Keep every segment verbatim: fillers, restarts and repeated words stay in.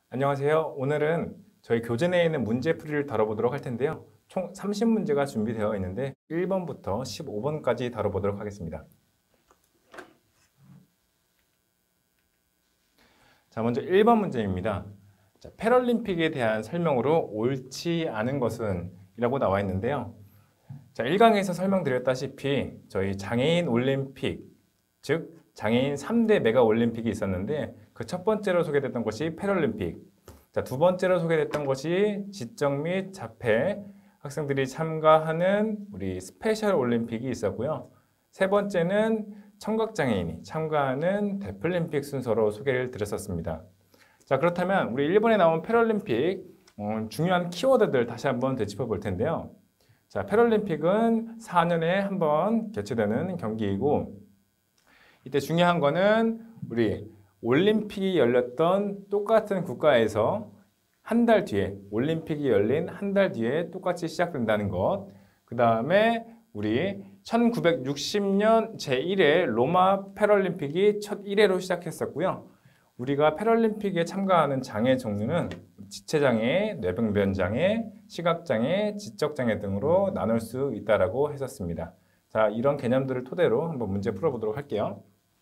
안녕하세요. 오늘은 저희 교재 내에 있는 문제풀이를 다뤄보도록 할 텐데요. 총 삼십 문제가 준비되어 있는데 일 번부터 십오 번까지 다뤄보도록 하겠습니다. 자, 먼저 일 번 문제입니다. 자, 패럴림픽에 대한 설명으로 옳지 않은 것은 이라고 나와 있는데요. 자, 일 강에서 설명드렸다시피 저희 장애인 올림픽, 즉 장애인 삼 대 메가 올림픽이 있었는데 그 첫 번째로 소개됐던 것이 패럴림픽, 자, 두 번째로 소개됐던 것이 지적 및 자폐 학생들이 참가하는 우리 스페셜 올림픽이 있었고요. 세 번째는 청각장애인이 참가하는 데플림픽 순서로 소개를 드렸었습니다. 자, 그렇다면 우리 일 번에 나온 패럴림픽 어, 중요한 키워드들 다시 한번 되짚어 볼 텐데요. 자, 패럴림픽은 사 년에 한 번 개최되는 경기이고 이때 중요한 거는 우리 올림픽이 열렸던 똑같은 국가에서 한 달 뒤에, 올림픽이 열린 한 달 뒤에 똑같이 시작된다는 것. 그 다음에 우리 천구백육십 년 제일 회 로마 패럴림픽이 첫 일 회로 시작했었고요. 우리가 패럴림픽에 참가하는 장애 종류는 지체장애, 뇌병변장애, 시각장애, 지적장애 등으로 나눌 수 있다고 했었습니다. 자, 이런 개념들을 토대로 한번 문제 풀어보도록 할게요.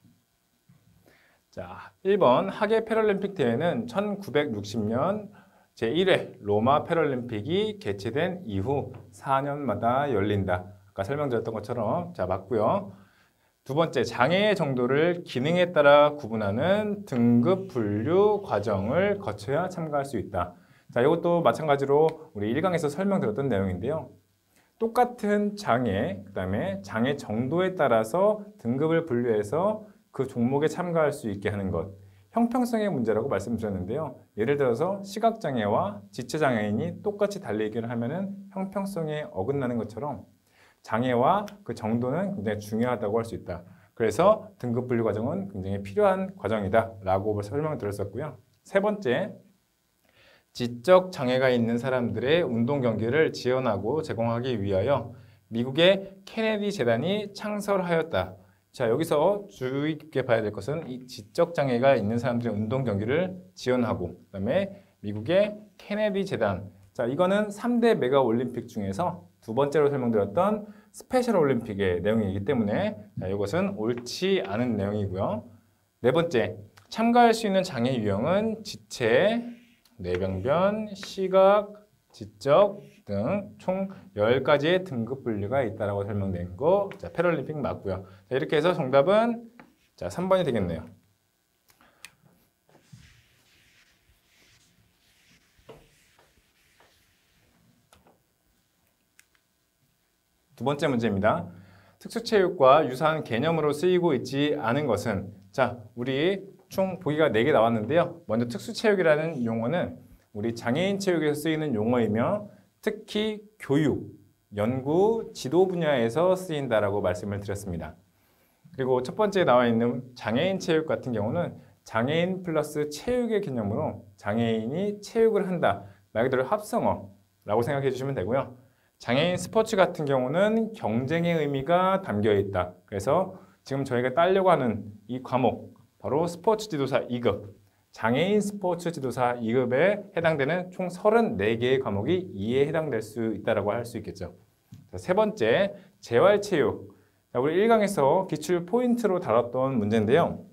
자, 일 번 하계 패럴림픽 대회는 천구백육십 년 제일 회 로마 패럴림픽이 개최된 이후 사 년마다 열린다. 아까 설명드렸던 것처럼 자, 맞고요. 두 번째, 장애의 정도를 기능에 따라 구분하는 등급 분류 과정을 거쳐야 참가할 수 있다. 자, 이것도 마찬가지로 우리 일 강에서 설명드렸던 내용인데요. 똑같은 장애, 그 다음에 장애 정도에 따라서 등급을 분류해서 그 종목에 참가할 수 있게 하는 것. 형평성의 문제라고 말씀드렸는데요. 예를 들어서 시각장애와 지체장애인이 똑같이 달리기를 하면은 형평성에 어긋나는 것처럼 장애와 그 정도는 굉장히 중요하다고 할 수 있다. 그래서 등급 분류 과정은 굉장히 필요한 과정이다 라고 설명을 드렸었고요. 세 번째, 지적 장애가 있는 사람들의 운동 경기를 지원하고 제공하기 위하여 미국의 케네디 재단이 창설하였다. 자, 여기서 주의 깊게 봐야 될 것은 이 지적 장애가 있는 사람들의 운동 경기를 지원하고 그다음에 미국의 케네디 재단. 자, 이거는 삼 대 메가 올림픽 중에서 두 번째로 설명드렸던 스페셜 올림픽의 내용이기 때문에 자, 이것은 옳지 않은 내용이고요. 네 번째, 참가할 수 있는 장애 유형은 지체, 뇌병변, 시각, 지적 등 총 열 가지의 등급 분류가 있다고 설명된 거. 자, 패럴림픽 맞고요. 자, 이렇게 해서 정답은 자, 삼 번이 되겠네요. 두 번째 문제입니다. 특수체육과 유사한 개념으로 쓰이고 있지 않은 것은 자, 우리 총 보기가 네 개 나왔는데요. 먼저 특수체육이라는 용어는 우리 장애인 체육에서 쓰이는 용어이며 특히 교육, 연구, 지도 분야에서 쓰인다라고 말씀을 드렸습니다. 그리고 첫 번째에 나와 있는 장애인 체육 같은 경우는 장애인 플러스 체육의 개념으로 장애인이 체육을 한다. 말 그대로 합성어라고 생각해 주시면 되고요. 장애인 스포츠 같은 경우는 경쟁의 의미가 담겨 있다. 그래서 지금 저희가 따려고 하는 이 과목, 바로 스포츠 지도사 이 급, 장애인 스포츠 지도사 이 급에 해당되는 총 서른네 개의 과목이 이에 해당될 수 있다고 할 수 있겠죠. 자, 세 번째, 재활체육. 자, 우리 일 강에서 기출 포인트로 다뤘던 문제인데요.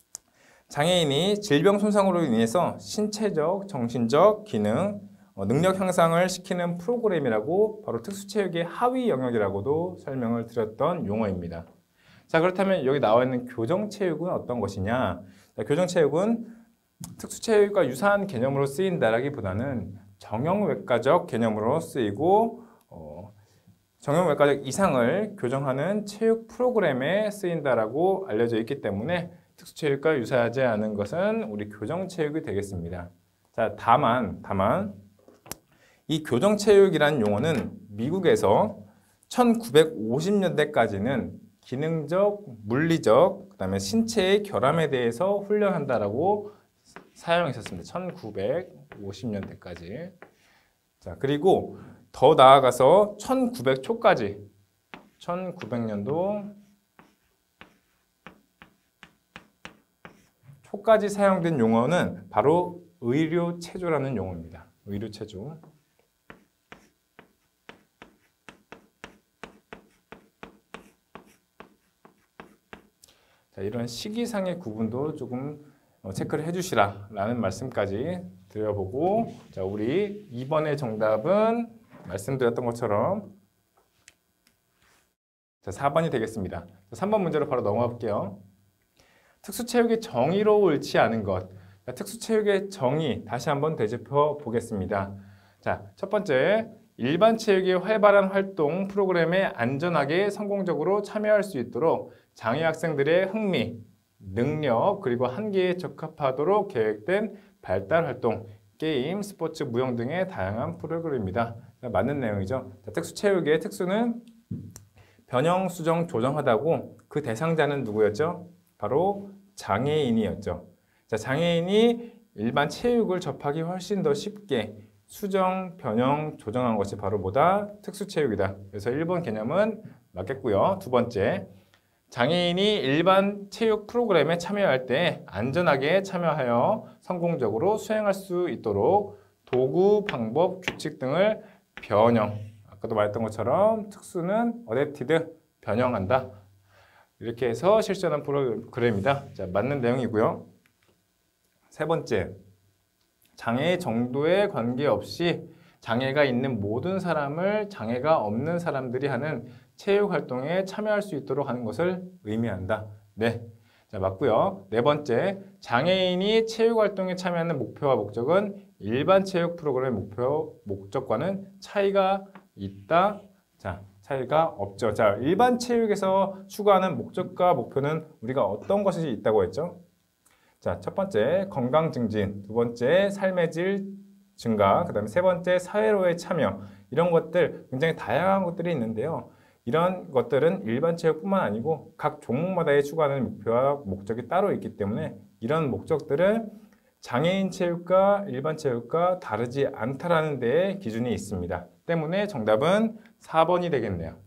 장애인이 질병 손상으로 인해서 신체적, 정신적 기능, 어, 능력 향상을 시키는 프로그램이라고 바로 특수체육의 하위 영역이라고도 설명을 드렸던 용어입니다. 자, 그렇다면 여기 나와 있는 교정체육은 어떤 것이냐? 자, 교정체육은 특수체육과 유사한 개념으로 쓰인다라기보다는 정형외과적 개념으로 쓰이고 어, 정형외과적 이상을 교정하는 체육 프로그램에 쓰인다라고 알려져 있기 때문에 특수체육과 유사하지 않은 것은 우리 교정체육이 되겠습니다. 자, 다만 다만 이 교정체육이라는 용어는 미국에서 천구백오십 년대까지는 기능적, 물리적, 그 다음에 신체의 결함에 대해서 훈련한다라고 사용했었습니다. 천구백오십 년대까지. 자, 그리고 더 나아가서 천구백 초까지, 천구백 년도 초까지 사용된 용어는 바로 의료체조라는 용어입니다. 의료체조. 자, 이런 시기상의 구분도 조금 체크를 해주시라 라는 말씀까지 드려보고, 자, 우리 이번의 정답은 말씀드렸던 것처럼 자, 사 번이 되겠습니다. 삼 번 문제로 바로 넘어가 볼게요. 특수체육이 정의로 옳지 않은 것. 자, 특수체육의 정의 다시 한번 되짚어 보겠습니다. 자, 첫 번째, 일반 체육의 활발한 활동 프로그램에 안전하게 성공적으로 참여할 수 있도록 장애 학생들의 흥미, 능력, 그리고 한계에 적합하도록 계획된 발달 활동, 게임, 스포츠, 무용 등의 다양한 프로그램입니다. 맞는 내용이죠. 자, 특수체육의 특수는 변형, 수정, 조정하다고 그 대상자는 누구였죠? 바로 장애인이었죠. 자, 장애인이 일반 체육을 접하기 훨씬 더 쉽게 수정, 변형, 조정한 것이 바로 뭐다? 특수체육이다. 그래서 일 번 개념은 맞겠고요. 두 번째, 장애인이 일반 체육 프로그램에 참여할 때 안전하게 참여하여 성공적으로 수행할 수 있도록 도구, 방법, 규칙 등을 변형. 아까도 말했던 것처럼 특수는 어댑티드, 변형한다. 이렇게 해서 실천한 프로그램이다. 자, 맞는 내용이고요. 세 번째, 장애 정도에 관계없이 장애가 있는 모든 사람을 장애가 없는 사람들이 하는 체육 활동에 참여할 수 있도록 하는 것을 의미한다. 네, 자, 맞고요. 네 번째, 장애인이 체육 활동에 참여하는 목표와 목적은 일반 체육 프로그램의 목표, 목적과는 차이가 있다. 자, 차이가 없죠. 자, 일반 체육에서 추구하는 목적과 목표는 우리가 어떤 것이 있다고 했죠? 자, 첫 번째, 건강 증진. 두 번째, 삶의 질 증가. 그 다음에 세 번째, 사회로의 참여. 이런 것들, 굉장히 다양한 것들이 있는데요. 이런 것들은 일반 체육뿐만 아니고 각 종목마다의 추구하는 목표와 목적이 따로 있기 때문에 이런 목적들은 장애인 체육과 일반 체육과 다르지 않다라는 데에 기준이 있습니다. 때문에 정답은 사 번이 되겠네요.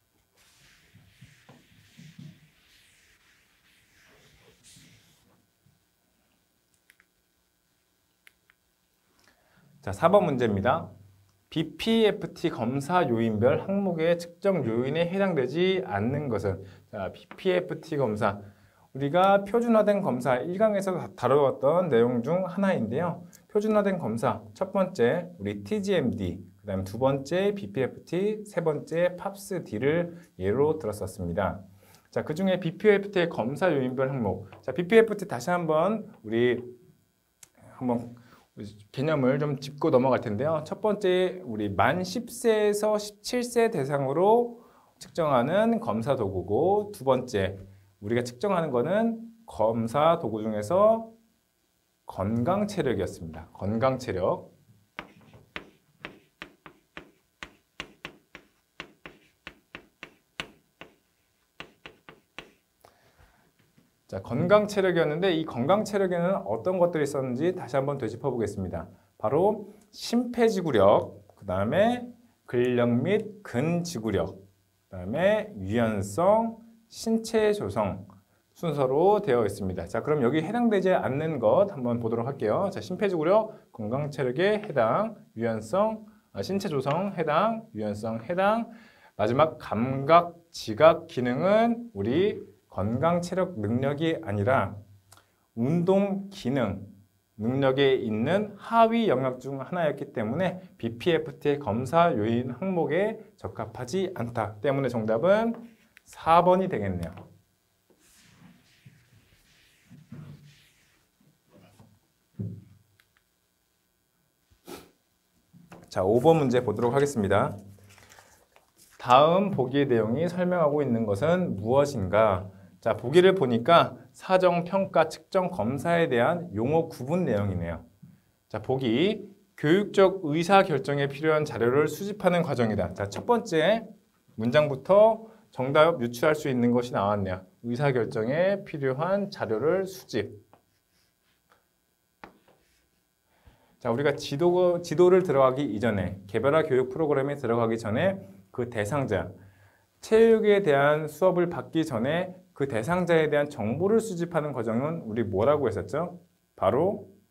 자, 사 번 문제입니다. 비피에프티 검사 요인별 항목의 측정 요인에 해당되지 않는 것은, 자, 비피에프티 검사, 우리가 표준화된 검사 일 강에서 다루었던 내용 중 하나인데요. 표준화된 검사, 첫 번째 우리 티지엠디, 그 다음 두 번째 비피에프티, 세 번째 팝스디를 예로 들었었습니다. 자, 그 중에 비피에프티의 검사 요인별 항목, 자, 비피에프티 다시 한번 우리 한번 개념을 좀 짚고 넘어갈 텐데요. 첫 번째, 우리 만 십 세에서 십칠 세 대상으로 측정하는 검사 도구고, 두 번째, 우리가 측정하는 거는 검사 도구 중에서 건강 체력이었습니다. 건강 체력. 자, 건강 체력이었는데 이 건강 체력에는 어떤 것들이 있었는지 다시 한번 되짚어 보겠습니다. 바로 심폐지구력, 그 다음에 근력 및 근지구력, 그 다음에 유연성, 신체 조성 순서로 되어 있습니다. 자, 그럼 여기 해당되지 않는 것 한번 보도록 할게요. 자, 심폐지구력, 건강 체력에 해당, 유연성, 아, 신체 조성 해당, 유연성 해당, 마지막 감각, 지각 기능은 우리 건강 체력 능력이 아니라 운동 기능 능력에 있는 하위 영역 중 하나였기 때문에 비피에프티의 검사 요인 항목에 적합하지 않다. 때문에 정답은 사 번이 되겠네요. 자, 오 번 문제 보도록 하겠습니다. 다음 보기의 내용이 설명하고 있는 것은 무엇인가? 자, 보기를 보니까 사정, 평가, 측정, 검사에 대한 용어 구분 내용이네요. 자, 보기, 교육적 의사결정에 필요한 자료를 수집하는 과정이다. 자, 첫 번째 문장부터 정답 유추할 수 있는 것이 나왔네요. 의사결정에 필요한 자료를 수집. 자, 우리가 지도, 지도를 들어가기 이전에, 개별화 교육 프로그램에 들어가기 전에 그 대상자, 체육에 대한 수업을 받기 전에 그 대상자에 대한 정보를 수집하는 과정은 우리 뭐라고 했었죠? 바로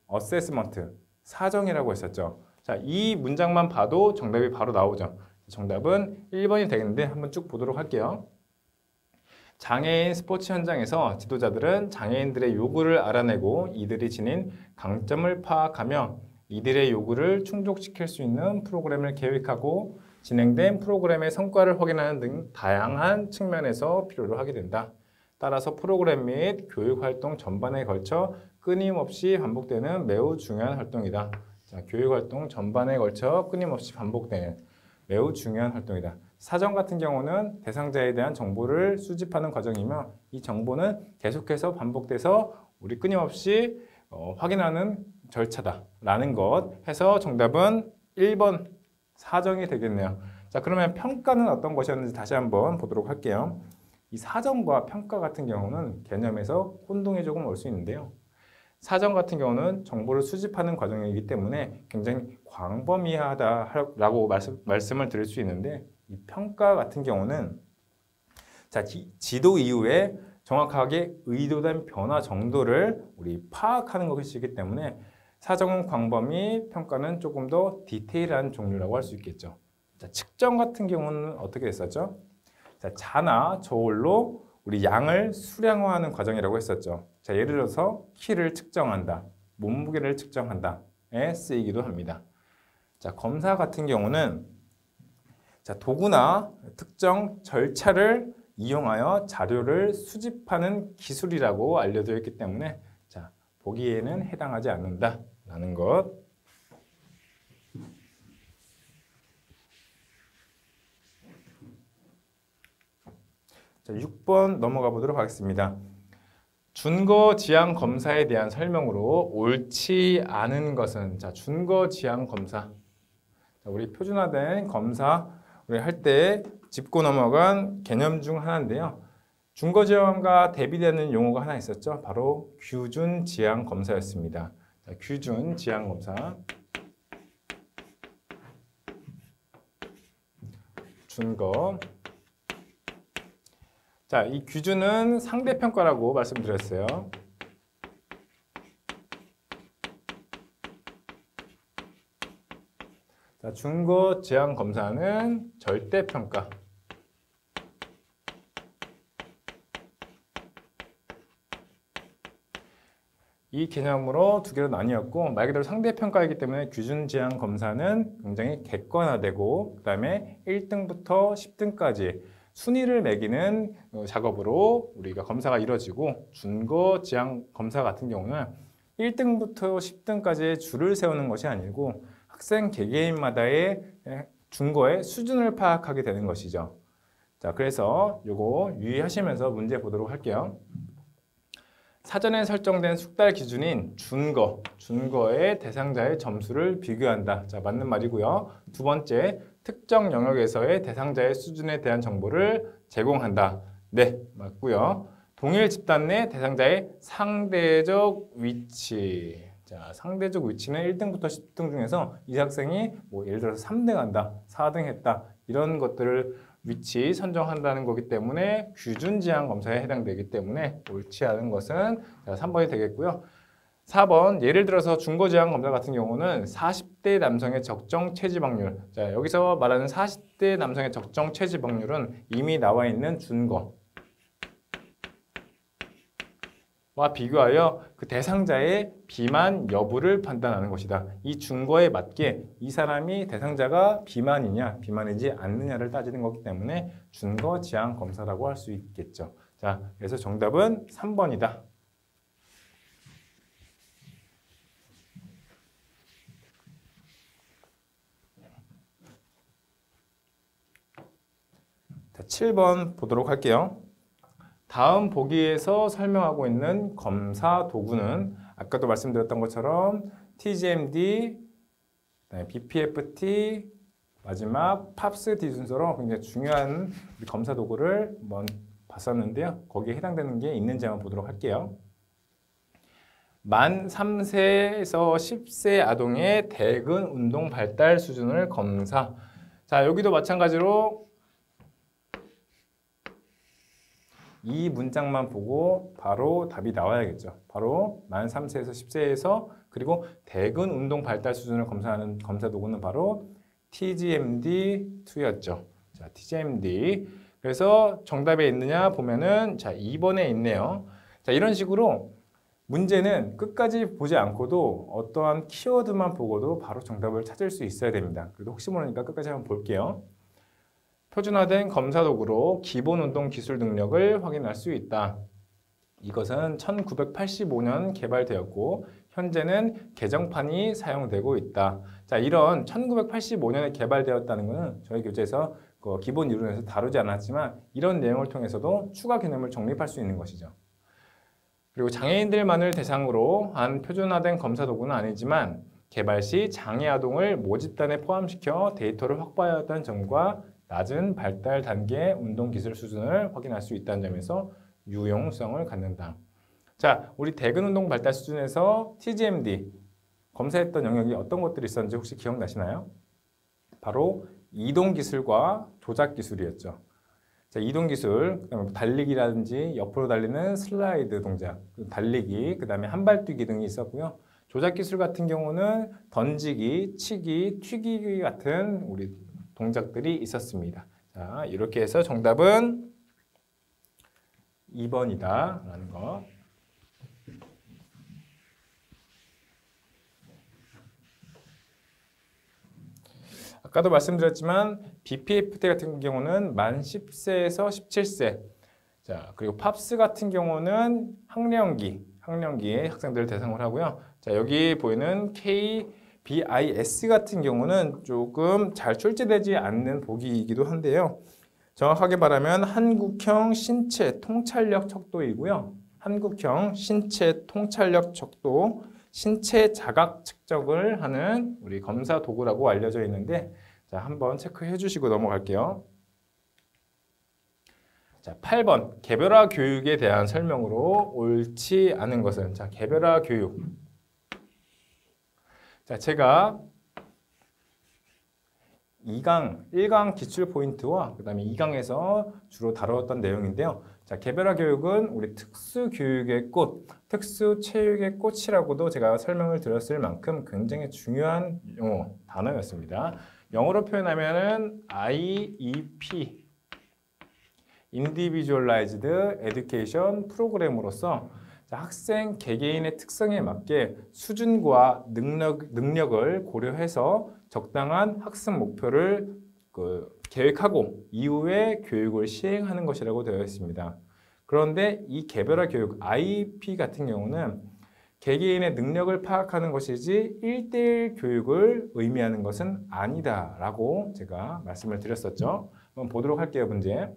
어세스먼트, 사정이라고 했었죠. 자, 이 문장만 봐도 정답이 바로 나오죠. 정답은 일 번이 되겠는데 한번 쭉 보도록 할게요. 장애인 스포츠 현장에서 지도자들은 장애인들의 요구를 알아내고 이들이 지닌 강점을 파악하며 이들의 요구를 충족시킬 수 있는 프로그램을 계획하고 진행된 프로그램의 성과를 확인하는 등 다양한 측면에서 필요로 하게 된다. 따라서 프로그램 및 교육활동 전반에 걸쳐 끊임없이 반복되는 매우 중요한 활동이다. 자, 교육활동 전반에 걸쳐 끊임없이 반복되는 매우 중요한 활동이다. 사정 같은 경우는 대상자에 대한 정보를 수집하는 과정이며 이 정보는 계속해서 반복돼서 우리 끊임없이 어, 확인하는 절차다라는 것 해서 정답은 일 번 사정이 되겠네요. 자, 그러면 평가는 어떤 것이었는지 다시 한번 보도록 할게요. 이 사정과 평가 같은 경우는 개념에서 혼동이 조금 올 수 있는데요. 사정 같은 경우는 정보를 수집하는 과정이기 때문에 굉장히 광범위하다라고 말씀, 말씀을 드릴 수 있는데 이 평가 같은 경우는 자, 지, 지도 이후에 정확하게 의도된 변화 정도를 우리 파악하는 것이기 때문에 사정은 광범위, 평가는 조금 더 디테일한 종류라고 할 수 있겠죠. 자, 측정 같은 경우는 어떻게 했었죠? 자, 자나 저울로 우리 양을 수량화하는 과정이라고 했었죠. 자, 예를 들어서 키를 측정한다, 몸무게를 측정한다에 쓰이기도 합니다. 자, 검사 같은 경우는 자, 도구나 특정 절차를 이용하여 자료를 수집하는 기술이라고 알려져 있기 때문에 자, 보기에는 해당하지 않는다라는 것. 자, 육 번 넘어가 보도록 하겠습니다. 준거 지향 검사에 대한 설명으로 옳지 않은 것은 자, 준거 지향 검사. 자, 우리 표준화된 검사 우리 할 때 짚고 넘어간 개념 중 하나인데요. 준거 지향과 대비되는 용어가 하나 있었죠. 바로 규준 지향 검사였습니다. 자, 규준 지향 검사. 준거. 자, 이 규준은 상대평가라고 말씀드렸어요. 자, 준거 지향 검사는 절대평가. 이 개념으로 두 개로 나뉘었고 말 그대로 상대평가이기 때문에 규준 지향 검사는 굉장히 객관화되고 그 다음에 일 등부터 십 등까지 순위를 매기는 작업으로 우리가 검사가 이루어지고 준거 지향 검사 같은 경우는 일 등부터 십 등까지의 줄을 세우는 것이 아니고 학생 개개인마다의 준거의 수준을 파악하게 되는 것이죠. 자, 그래서 요거 유의하시면서 문제 보도록 할게요. 사전에 설정된 숙달 기준인 준거, 준거의 대상자의 점수를 비교한다. 자, 맞는 말이고요. 두 번째, 특정 영역에서의 대상자의 수준에 대한 정보를 제공한다. 네, 맞고요. 동일 집단 내 대상자의 상대적 위치. 자, 상대적 위치는 일 등부터 십 등 중에서 이 학생이 뭐 예를 들어서 삼 등 한다, 사 등 했다 이런 것들을 위치 선정한다는 거기 때문에 규준 지향 검사에 해당되기 때문에 옳지 않은 것은 삼 번이 되겠고요. 사 번 예를 들어서 준거 지향 검사 같은 경우는 사십 대 남성의 적정 체지방률. 자, 여기서 말하는 사십 대 남성의 적정 체지방률은 이미 나와 있는 준거 와 비교하여 그 대상자의 비만 여부를 판단하는 것이다. 이 준거에 맞게 이 사람이 대상자가 비만이냐 비만이지 않느냐를 따지는 거기 때문에 준거 지향 검사라고 할 수 있겠죠. 자, 그래서 정답은 삼 번이다. 자, 칠 번 보도록 할게요. 다음 보기에서 설명하고 있는 검사 도구는 아까도 말씀드렸던 것처럼 티지엠디, 비피에프티, 마지막 팝스디 순서로 굉장히 중요한 검사 도구를 한번 봤었는데요. 거기에 해당되는 게 있는지 한번 보도록 할게요. 만 삼 세에서 십 세 아동의 대근 운동 발달 수준을 검사. 자, 여기도 마찬가지로 이 문장만 보고 바로 답이 나와야겠죠. 바로 만 삼 세에서 십 세에서 그 그리고 대근 운동 발달 수준을 검사하는 검사 도구는 바로 티지엠디 이였죠. 자, 티지엠디. 그래서 정답에 있느냐 보면은 자, 이 번에 있네요. 자, 이런 식으로 문제는 끝까지 보지 않고도 어떠한 키워드만 보고도 바로 정답을 찾을 수 있어야 됩니다. 그래도 혹시 모르니까 끝까지 한번 볼게요. 표준화된 검사 도구로 기본 운동 기술 능력을 확인할 수 있다. 이것은 천구백팔십오 년 개발되었고 현재는 개정판이 사용되고 있다. 자, 이런 천구백팔십오 년에 개발되었다는 것은 저희 교재에서 그 기본 이론에서 다루지 않았지만 이런 내용을 통해서도 추가 개념을 정립할 수 있는 것이죠. 그리고 장애인들만을 대상으로 한 표준화된 검사 도구는 아니지만 개발 시 장애 아동을 모집단에 포함시켜 데이터를 확보하였다는 점과 낮은 발달 단계 운동 기술 수준을 확인할 수 있다는 점에서 유용성을 갖는다. 자, 우리 대근 운동 발달 수준에서 티지엠디 검사했던 영역이 어떤 것들이 있었는지 혹시 기억나시나요? 바로 이동 기술과 조작 기술이었죠. 자, 이동 기술, 그다음에 달리기라든지 옆으로 달리는 슬라이드 동작, 달리기, 그다음에 한발뛰기 등이 있었고요. 조작 기술 같은 경우는 던지기, 치기, 튀기기 같은 우리 동작들이 있었습니다. 자, 이렇게 해서 정답은 이 번이다 라는 거. 아까도 말씀드렸지만 비피에프티 같은 경우는 만 십 세에서 십칠 세. 자, 그리고 팝스 같은 경우는 학령기, 학령기의 학생들을 대상으로 하고요. 자, 여기 보이는 케이비아이에스 같은 경우는 조금 잘 출제되지 않는 보기이기도 한데요. 정확하게 말하면 한국형 신체 통찰력 척도이고요. 한국형 신체 통찰력 척도, 신체 자각 측정을 하는 우리 검사 도구라고 알려져 있는데, 자, 한번 체크해 주시고 넘어갈게요. 자, 팔 번 개별화 교육에 대한 설명으로 옳지 않은 것은, 자, 개별화 교육. 자, 제가 이 강, 일 강 기출 포인트와 그 다음에 이 강에서 주로 다루었던 내용인데요. 자, 개별화 교육은 우리 특수 교육의 꽃, 특수 체육의 꽃이라고도 제가 설명을 드렸을 만큼 굉장히 중요한 용어, 단어였습니다. 영어로 표현하면은 아이이피, Individualized Education 프로그램으로서 자, 학생 개개인의 특성에 맞게 수준과 능력, 능력을 고려해서 적당한 학습 목표를 그, 계획하고 이후에 교육을 시행하는 것이라고 되어 있습니다. 그런데 이 개별화 교육 아이이피 같은 경우는 개개인의 능력을 파악하는 것이지 일 대일 교육을 의미하는 것은 아니다라고 제가 말씀을 드렸었죠. 한번 보도록 할게요, 문제.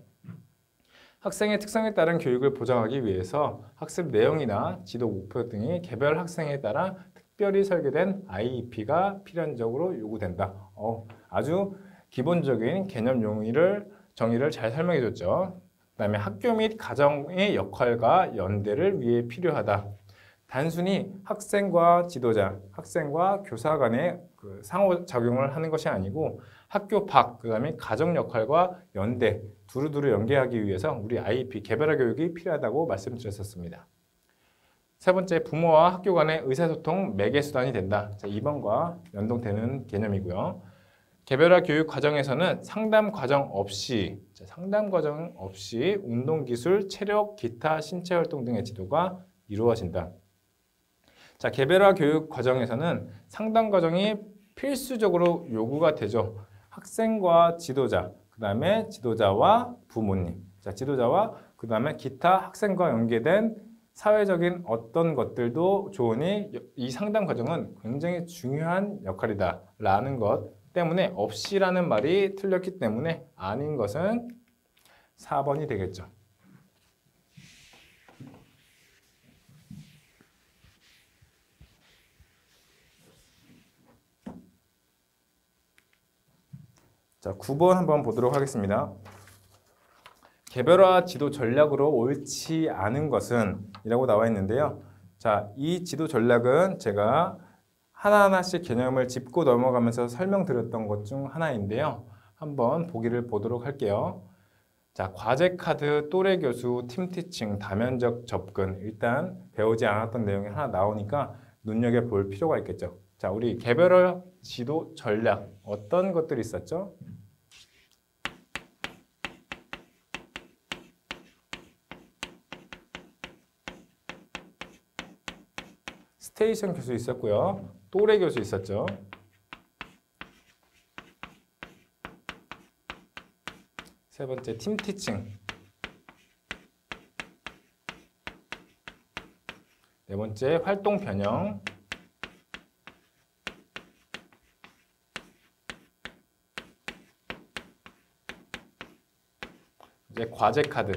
학생의 특성에 따른 교육을 보장하기 위해서 학습 내용이나 지도 목표 등이 개별 학생에 따라 특별히 설계된 아이이피가 필연적으로 요구된다. 어, 아주 기본적인 개념 용의를 정의를 잘 설명해 줬죠. 그 다음에 학교 및 가정의 역할과 연대를 위해 필요하다. 단순히 학생과 지도자, 학생과 교사 간의 그 상호작용을 하는 것이 아니고 학교 밖, 그 다음에 가정 역할과 연대, 두루두루 연계하기 위해서 우리 아이이피, 개별화 교육이 필요하다고 말씀드렸었습니다. 세 번째, 부모와 학교 간의 의사소통 매개수단이 된다. 자, 이 번과 연동되는 개념이고요. 개별화 교육 과정에서는 상담 과정 없이, 자, 상담 과정 없이 운동기술, 체력, 기타, 신체활동 등의 지도가 이루어진다. 자, 개별화 교육 과정에서는 상담 과정이 필수적으로 요구가 되죠. 학생과 지도자, 그 다음에 지도자와 부모님, 자, 지도자와 그 다음에 기타 학생과 연계된 사회적인 어떤 것들도 좋으니 이 상담 과정은 굉장히 중요한 역할이다 라는 것 때문에 없이라는 말이 틀렸기 때문에 아닌 것은 사 번이 되겠죠. 자, 구 번 한번 보도록 하겠습니다. 개별화 지도 전략으로 옳지 않은 것은 이라고 나와 있는데요. 자, 이 지도 전략은 제가 하나하나씩 개념을 짚고 넘어가면서 설명드렸던 것 중 하나인데요. 한번 보기를 보도록 할게요. 자, 과제 카드, 또래 교수, 팀 티칭, 다면적 접근. 일단 배우지 않았던 내용이 하나 나오니까 눈여겨볼 필요가 있겠죠. 자, 우리 개별화 지도 전략 어떤 것들이 있었죠? 스테이션 교수 있었고요. 또래 교수 있었죠. 세 번째 팀 티칭. 네 번째 활동 변형. 이제 과제 카드.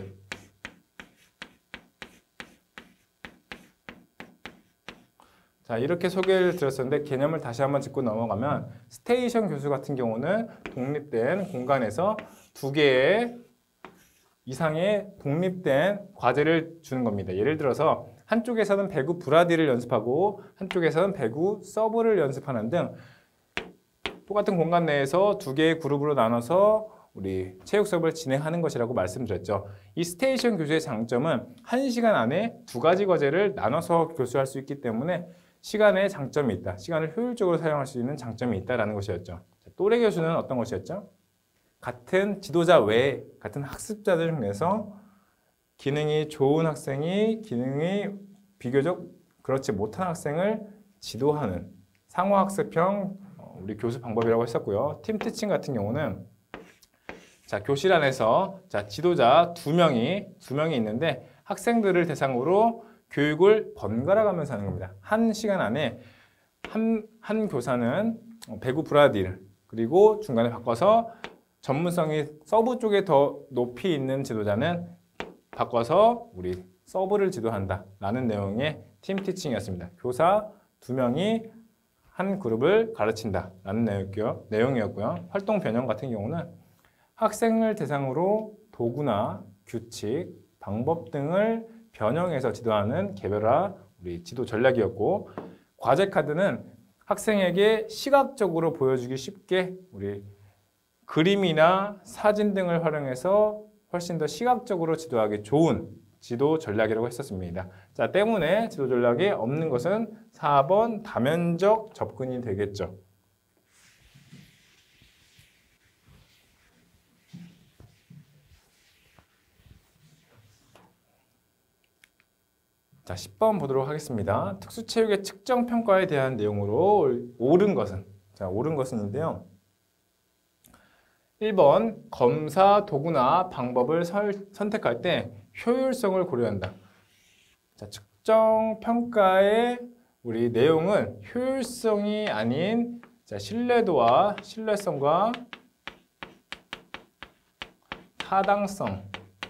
자, 이렇게 소개를 드렸었는데 개념을 다시 한번 짚고 넘어가면 스테이션 교수 같은 경우는 독립된 공간에서 두 개의 이상의 독립된 과제를 주는 겁니다. 예를 들어서 한쪽에서는 배구 브라디를 연습하고 한쪽에서는 배구 서브를 연습하는 등 똑같은 공간 내에서 두 개의 그룹으로 나눠서 우리 체육 수업을 진행하는 것이라고 말씀드렸죠. 이 스테이션 교수의 장점은 한 시간 안에 두 가지 과제를 나눠서 교수할 수 있기 때문에 시간에 장점이 있다. 시간을 효율적으로 사용할 수 있는 장점이 있다는 것이었죠. 또래 교수는 어떤 것이었죠? 같은 지도자 외에 같은 학습자들 중에서 기능이 좋은 학생이 기능이 비교적 그렇지 못한 학생을 지도하는 상호학습형 우리 교수 방법이라고 했었고요. 팀 티칭 같은 경우는 자, 교실 안에서 자, 지도자 두 명이 두 명이 있는데 학생들을 대상으로 교육을 번갈아 가면서 하는 겁니다. 한 시간 안에 한, 한 교사는 배구 브라딜 그리고 중간에 바꿔서 전문성이 서브 쪽에 더 높이 있는 지도자는 바꿔서 우리 서브를 지도한다 라는 내용의 팀 티칭이었습니다. 교사 두 명이 한 그룹을 가르친다 라는 내용이었고요. 활동 변형 같은 경우는 학생을 대상으로 도구나 규칙, 방법 등을 변형해서 지도하는 개별화 우리 지도 전략이었고 과제 카드는 학생에게 시각적으로 보여주기 쉽게 우리 그림이나 사진 등을 활용해서 훨씬 더 시각적으로 지도하기 좋은 지도 전략이라고 했었습니다. 자, 때문에 지도 전략이 없는 것은 사 번 다면적 접근이 되겠죠. 자, 십 번 보도록 하겠습니다. 특수체육의 측정 평가에 대한 내용으로 옳은 것은 자, 옳은 것은인데요. 일 번 검사 도구나 방법을 설, 선택할 때 효율성을 고려한다. 자, 측정 평가의 우리 내용은 효율성이 아닌 자, 신뢰도와 신뢰성과 타당성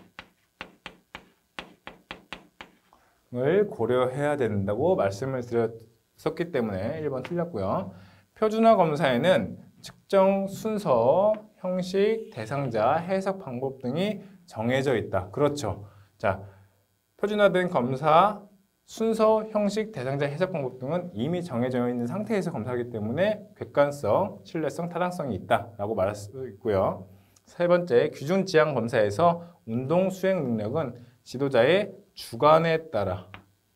을 고려해야 된다고 말씀을 드렸었기 때문에 일 번 틀렸고요. 표준화 검사에는 측정 순서, 형식, 대상자, 해석 방법 등이 정해져 있다. 그렇죠. 자, 표준화된 검사, 순서, 형식, 대상자, 해석 방법 등은 이미 정해져 있는 상태에서 검사하기 때문에 객관성, 신뢰성, 타당성이 있다라고 말할 수 있고요. 세 번째, 규준 지향 검사에서 운동 수행 능력은 지도자의 주관에 따라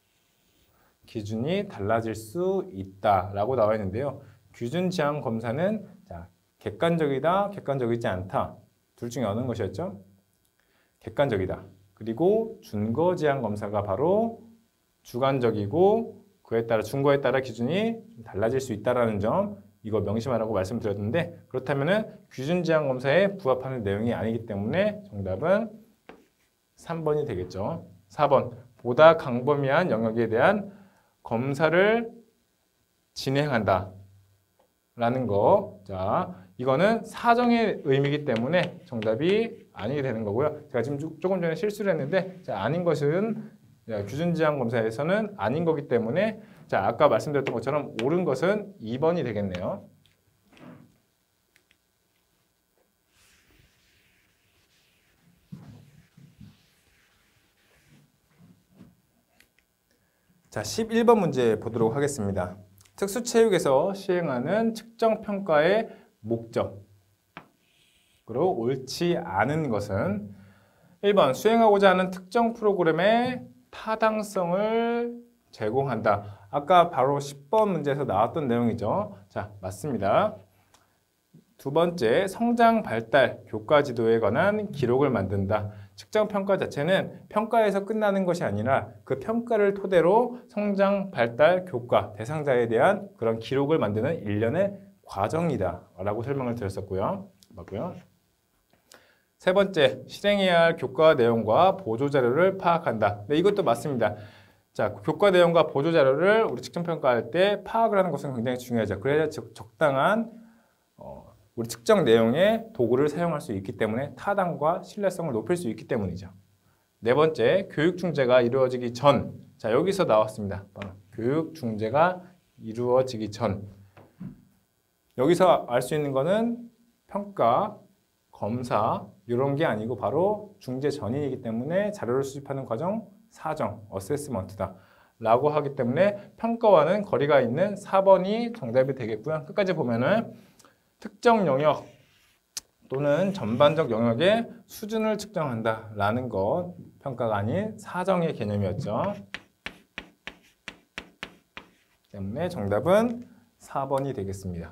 기준이 달라질 수 있다라고 나와 있는데요. 규준 지향 검사는 자, 객관적이다, 객관적이지 않다. 둘 중에 어느 것이었죠? 객관적이다. 그리고 준거 지향 검사가 바로 주관적이고 그에 따라 준거에 따라 기준이 달라질 수 있다라는 점 이거 명심하라고 말씀드렸는데 그렇다면은 규준 지향 검사에 부합하는 내용이 아니기 때문에 정답은 삼 번이 되겠죠. 사 번 보다 광범위한 영역에 대한 검사를 진행한다 라는 거. 자, 이거는 사정의 의미이기 때문에 정답이 아니게 되는 거고요. 제가 지금 조금 전에 실수를 했는데 자, 아닌 것은 규준 지향 검사에서는 아닌 거기 때문에 자, 아까 말씀드렸던 것처럼 옳은 것은 이 번이 되겠네요. 자, 십일 번 문제 보도록 하겠습니다. 특수체육에서 시행하는 측정평가의 목적. 그리고 옳지 않은 것은 일 번 수행하고자 하는 특정 프로그램의 타당성을 제공한다. 아까 바로 십 번 문제에서 나왔던 내용이죠. 자, 맞습니다. 두 번째, 성장 발달 교과 지도에 관한 기록을 만든다. 측정 평가 자체는 평가에서 끝나는 것이 아니라 그 평가를 토대로 성장 발달 교과 대상자에 대한 그런 기록을 만드는 일련의 과정이다 라고 설명을 드렸었고요. 맞고요. 세 번째, 실행해야 할 교과 내용과 보조 자료를 파악한다. 네, 이것도 맞습니다. 자, 교과 내용과 보조 자료를 우리 측정 평가할 때 파악을 하는 것은 굉장히 중요하죠. 그래야 적당한 어, 우리 측정 내용의 도구를 사용할 수 있기 때문에 타당과 신뢰성을 높일 수 있기 때문이죠. 네 번째, 교육 중재가 이루어지기 전. 자, 여기서 나왔습니다. 교육 중재가 이루어지기 전. 여기서 알 수 있는 거는 평가, 검사 이런 게 아니고 바로 중재 전이기 때문에 자료를 수집하는 과정 사정, 어세스먼트다 라고 하기 때문에 평가와는 거리가 있는 사 번이 정답이 되겠고요. 끝까지 보면은 특정 영역 또는 전반적 영역의 수준을 측정한다 라는 것, 평가가 아닌 사정의 개념이었죠. 때문에 정답은 사 번이 되겠습니다.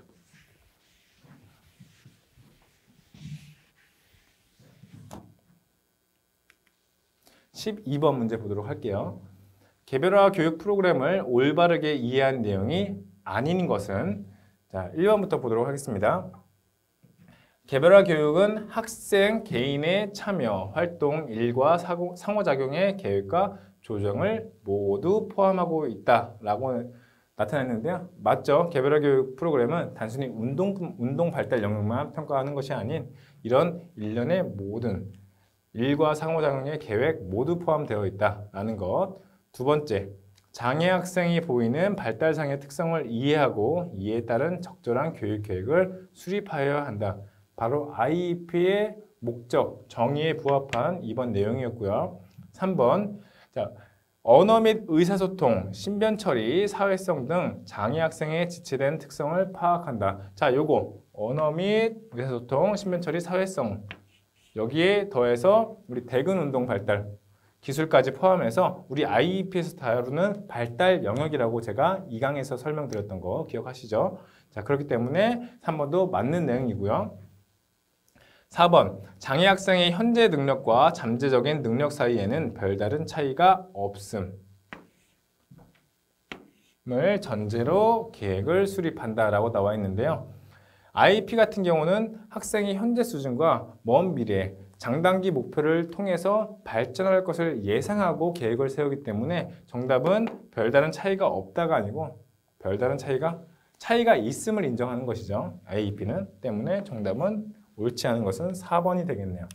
십이 번 문제 보도록 할게요. 개별화 교육 프로그램을 올바르게 이해한 내용이 아닌 것은, 자, 일 번부터 보도록 하겠습니다. 개별화 교육은 학생 개인의 참여, 활동, 일과 상호작용의 계획과 조정을 모두 포함하고 있다라고 나타냈는데요. 맞죠? 개별화 교육 프로그램은 단순히 운동, 운동 발달 영역만 평가하는 것이 아닌 이런 일련의 모든 일과 상호작용의 계획 모두 포함되어 있다라는 것. 두 번째, 장애 학생이 보이는 발달장애 특성을 이해하고 이에 따른 적절한 교육 계획을 수립하여야 한다. 바로 아이이피의 목적, 정의에 부합한 이번 내용이었고요. 삼 번, 자, 언어 및 의사소통, 신변 처리, 사회성 등 장애 학생의 지체된 특성을 파악한다. 자, 요거 언어 및 의사소통, 신변 처리, 사회성 여기에 더해서 우리 대근 운동 발달 기술까지 포함해서 우리 아이이피에서 다루는 발달 영역이라고 제가 이 강에서 설명드렸던 거 기억하시죠? 자, 그렇기 때문에 삼 번도 맞는 내용이고요. 사 번, 장애 학생의 현재 능력과 잠재적인 능력 사이에는 별다른 차이가 없음을 전제로 계획을 수립한다라고 나와 있는데요. 아이이피 같은 경우는 학생의 현재 수준과 먼 미래, 장단기 목표를 통해서 발전할 것을 예상하고 계획을 세우기 때문에 정답은 별다른 차이가 없다가 아니고 별다른 차이가 차이가 있음을 인정하는 것이죠. 아이이피는 때문에 정답은 옳지 않은 것은 사 번이 되겠네요.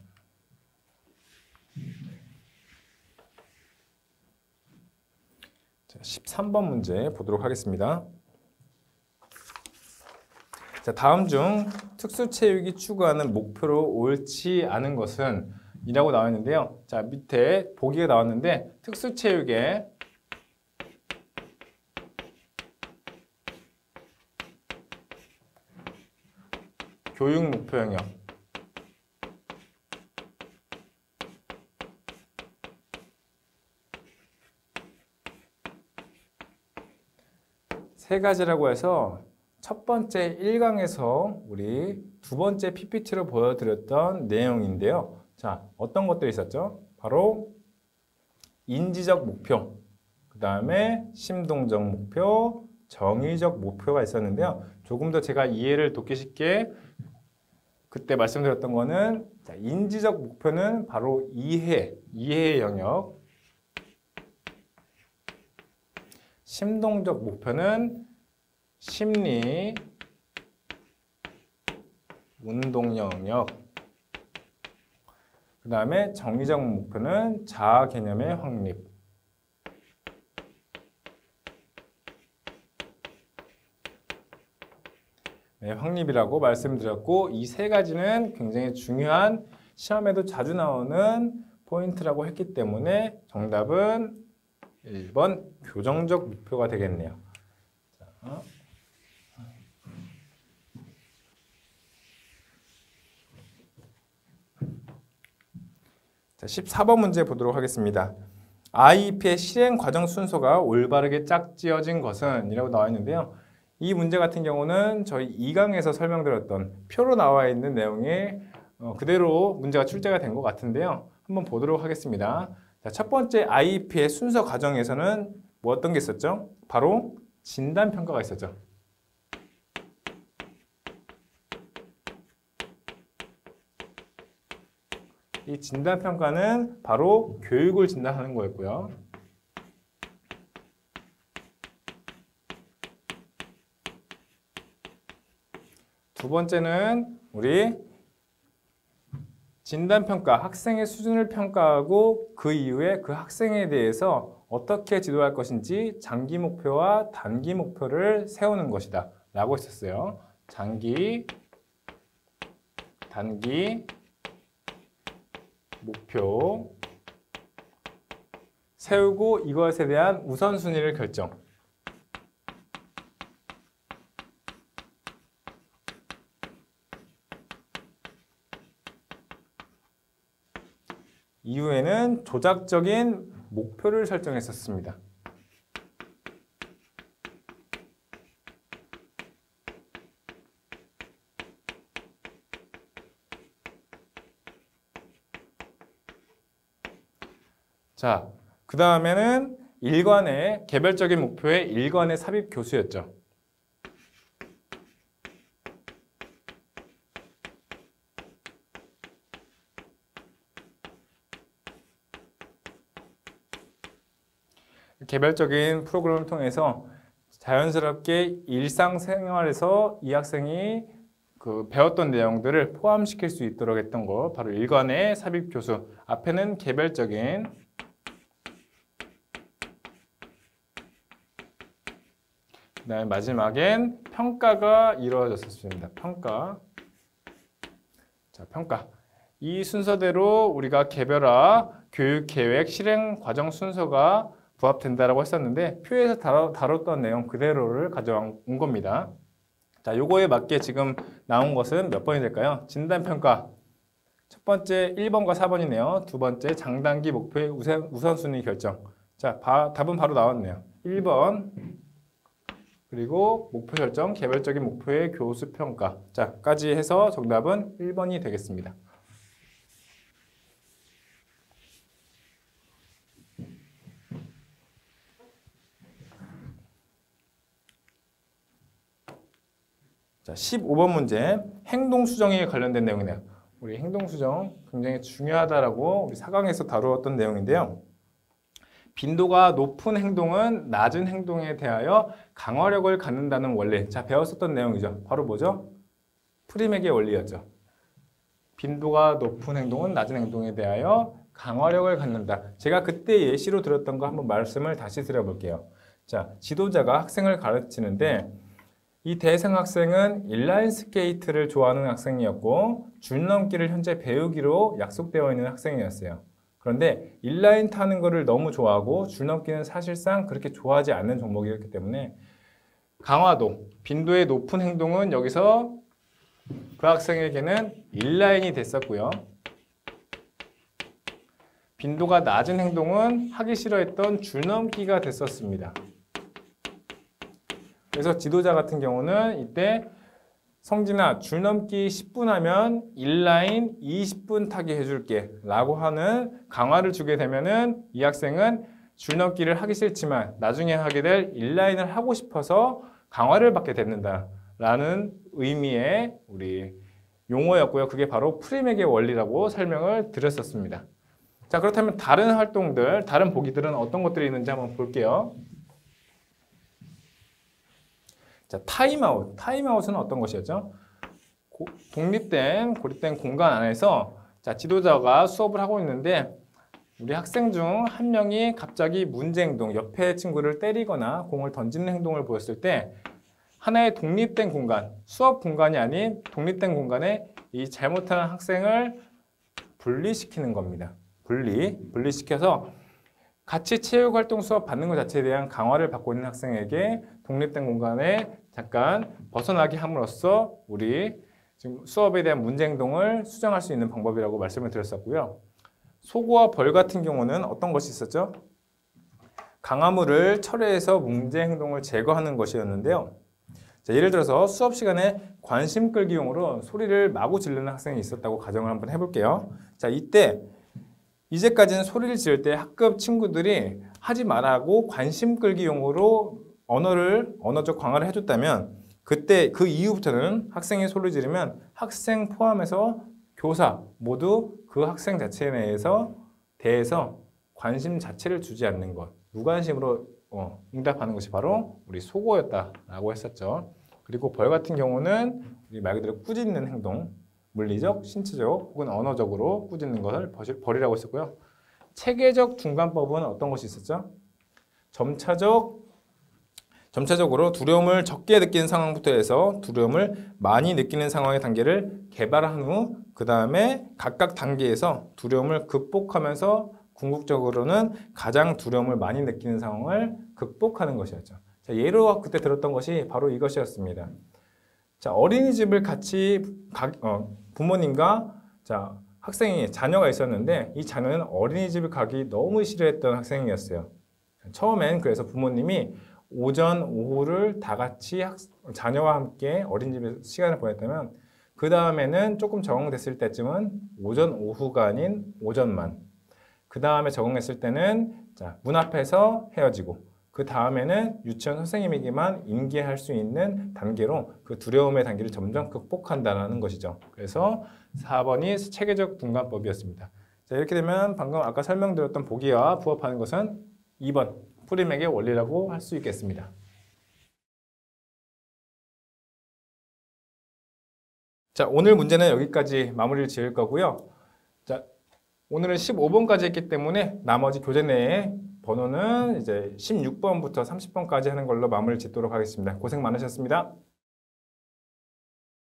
자, 십삼 번 문제 보도록 하겠습니다. 자, 다음 중 특수체육이 추구하는 목표로 옳지 않은 것은 이라고 나와 있는데요. 자, 밑에 보기가 나왔는데 특수체육의 교육 목표 영역 세 가지라고 해서 첫 번째 일 강에서 우리 두 번째 피피티로 보여드렸던 내용인데요. 자, 어떤 것들이 있었죠? 바로 인지적 목표, 그 다음에 심동적 목표, 정의적 목표가 있었는데요. 조금 더 제가 이해를 돕기 쉽게 그때 말씀드렸던 거는 자, 인지적 목표는 바로 이해, 이해의 영역. 심동적 목표는 심리, 운동 영역. 그 다음에 정의적 목표는 자아 개념의 확립. 네, 확립이라고 말씀드렸고 이 세 가지는 굉장히 중요한 시험에도 자주 나오는 포인트라고 했기 때문에 정답은 일 번 교정적 목표가 되겠네요. 자, 자, 십사 번 문제 보도록 하겠습니다. 아이이피의 실행 과정 순서가 올바르게 짝지어진 것은 이라고 나와 있는데요. 이 문제 같은 경우는 저희 이 강에서 설명드렸던 표로 나와 있는 내용에 어, 그대로 문제가 출제가 된 것 같은데요. 한번 보도록 하겠습니다. 자, 첫 번째 아이이피의 순서 과정에서는 뭐 어떤 게 있었죠? 바로 진단평가가 있었죠. 이 진단평가는 바로 교육을 진단하는 거였고요. 두 번째는 우리 진단평가, 학생의 수준을 평가하고 그 이후에 그 학생에 대해서 어떻게 지도할 것인지 장기 목표와 단기 목표를 세우는 것이다 라고 했었어요. 장기, 단기 목표 세우고 이것에 대한 우선순위를 결정. 이후에는 조작적인 목표를 설정했었습니다. 자, 그 다음에는 일관의 개별적인 목표의 일관의 삽입 교수였죠. 개별적인 프로그램을 통해서 자연스럽게 일상생활에서 이 학생이 그 배웠던 내용들을 포함시킬 수 있도록 했던 거 바로 일관의 삽입 교수. 앞에는 개별적인, 그 다음에 마지막엔 평가가 이루어졌습니다. 평가. 자, 평가. 이 순서대로 우리가 개별화, 교육계획, 실행 과정 순서가 부합된다라고 했었는데 표에서 다뤄, 다뤘던 내용 그대로를 가져온 겁니다. 자, 요거에 맞게 지금 나온 것은 몇 번이 될까요? 진단평가. 첫 번째 일 번과 사 번이네요. 두 번째 장단기 목표의 우선, 우선순위 결정. 자, 바, 답은 바로 나왔네요. 일 번. 그리고 목표 설정, 개별적인 목표의 교수 평가. 자, 까지 해서 정답은 일 번이 되겠습니다. 자, 십오 번 문제, 행동수정에 관련된 내용이네요. 우리 행동수정 굉장히 중요하다라고 우리 사 강에서 다루었던 내용인데요. 빈도가 높은 행동은 낮은 행동에 대하여 강화력을 갖는다는 원리. 자, 배웠었던 내용이죠. 바로 뭐죠? 프리맥의 원리였죠. 빈도가 높은 행동은 낮은 행동에 대하여 강화력을 갖는다. 제가 그때 예시로 들었던 거 한번 말씀을 다시 드려볼게요. 자, 지도자가 학생을 가르치는데 이 대상 학생은 인라인 스케이트를 좋아하는 학생이었고 줄넘기를 현재 배우기로 약속되어 있는 학생이었어요. 그런데 인라인 타는 거를 너무 좋아하고 줄넘기는 사실상 그렇게 좋아하지 않는 종목이었기 때문에 강화도, 빈도의 높은 행동은 여기서 그 학생에게는 인라인이 됐었고요. 빈도가 낮은 행동은 하기 싫어했던 줄넘기가 됐었습니다. 그래서 지도자 같은 경우는 이때 성진아, 줄넘기 십 분 하면 인라인 이십 분 타게 해줄게 라고 하는 강화를 주게 되면은 이 학생은 줄넘기를 하기 싫지만 나중에 하게 될 인라인을 하고 싶어서 강화를 받게 된다 라는 의미의 우리 용어였고요. 그게 바로 프리맥의 원리라고 설명을 드렸었습니다. 자, 그렇다면 다른 활동들, 다른 보기들은 어떤 것들이 있는지 한번 볼게요. 자, 타임아웃. 타임아웃은 어떤 것이었죠? 고, 독립된, 고립된 공간 안에서 자, 지도자가 수업을 하고 있는데 우리 학생 중 한 명이 갑자기 문제 행동, 옆에 친구를 때리거나 공을 던지는 행동을 보였을 때 하나의 독립된 공간, 수업 공간이 아닌 독립된 공간에 이 잘못하는 학생을 분리시키는 겁니다. 분리, 분리시켜서 같이 체육활동 수업 받는 것 자체에 대한 강화를 받고 있는 학생에게 독립된 공간에 잠깐 벗어나게 함으로써 우리 지금 수업에 대한 문제 행동을 수정할 수 있는 방법이라고 말씀을 드렸었고요. 소고와 벌 같은 경우는 어떤 것이 있었죠? 강화물을 철회해서 문제 행동을 제거하는 것이었는데요. 자, 예를 들어서 수업 시간에 관심 끌기용으로 소리를 마구 지르는 학생이 있었다고 가정을 한번 해볼게요. 자, 이때 이제까지는 소리를 지를 때 학급 친구들이 하지 말라고 관심 끌기용으로 언어를 언어적 강화를 해줬다면, 그때 그 이후부터는 학생이 소리를 지르면 학생 포함해서 교사 모두 그 학생 자체 내에서 대해서 관심 자체를 주지 않는 것, 무관심으로 어, 응답하는 것이 바로 우리 속어였다라고 했었죠. 그리고 벌 같은 경우는 우리 말 그대로 꾸짖는 행동, 물리적, 신체적 혹은 언어적으로 꾸짖는 것을 벌이라고 했었고요. 체계적 둔감법은 어떤 것이 있었죠? 점차적, 점차적으로 두려움을 적게 느끼는 상황부터 해서 두려움을 많이 느끼는 상황의 단계를 개발한 후 그 다음에 각각 단계에서 두려움을 극복하면서 궁극적으로는 가장 두려움을 많이 느끼는 상황을 극복하는 것이었죠. 자, 예로 그때 들었던 것이 바로 이것이었습니다. 자, 어린이집을 같이 가, 어, 부모님과 자, 학생이 자녀가 있었는데 이 자녀는 어린이집을 가기 너무 싫어했던 학생이었어요. 처음엔 그래서 부모님이 오전, 오후를 다 같이 학, 자녀와 함께 어린이집에서 시간을 보냈다면 그 다음에는 조금 적응됐을 때쯤은 오전, 오후가 아닌 오전만, 그 다음에 적응했을 때는 자, 문 앞에서 헤어지고 그 다음에는 유치원 선생님에게만 인계할 수 있는 단계로 그 두려움의 단계를 점점 극복한다는 것이죠. 그래서 사 번이 체계적 둔감법이었습니다. 자, 이렇게 되면 방금 아까 설명드렸던 보기와 부합하는 것은 이 번 프리맥의 원리라고 할 수 있겠습니다. 자, 오늘 문제는 여기까지 마무리를 지을 거고요. 자, 오늘은 십오 번까지 했기 때문에 나머지 교재 내에 번호는 이제 십육 번부터 삼십 번까지 하는 걸로 마무리를 짓도록 하겠습니다. 고생 많으셨습니다.